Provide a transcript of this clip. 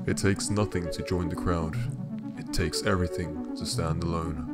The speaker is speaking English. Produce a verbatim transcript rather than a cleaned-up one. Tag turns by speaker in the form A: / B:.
A: It takes nothing to join the crowd. It takes everything to stand alone.